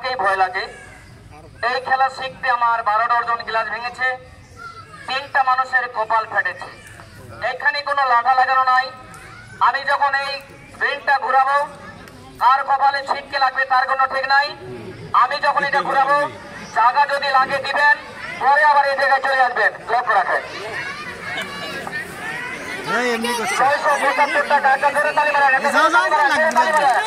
আমাকেই ভয় লাগে। এই খেলা শিখতে আমার 12 ডজন গ্লাস ভেঙেছে, 3টা মানুষের কপাল ফেটেছে। এখানে কোনো লাঠা লাগানো নাই। আমি যখন এই রিংটা ঘুরাবো, কার কপালে ছিটকে লাগবে তার কোনো ঠিক নাই। আমি যখন এটা ঘুরাবো, জায়গা যদি লাগে দিবেন, পরে আবার এই জায়গায় চলে আসবেন। লক্ষ্য রাখেন। 675 টাকা করে তালি মারেন।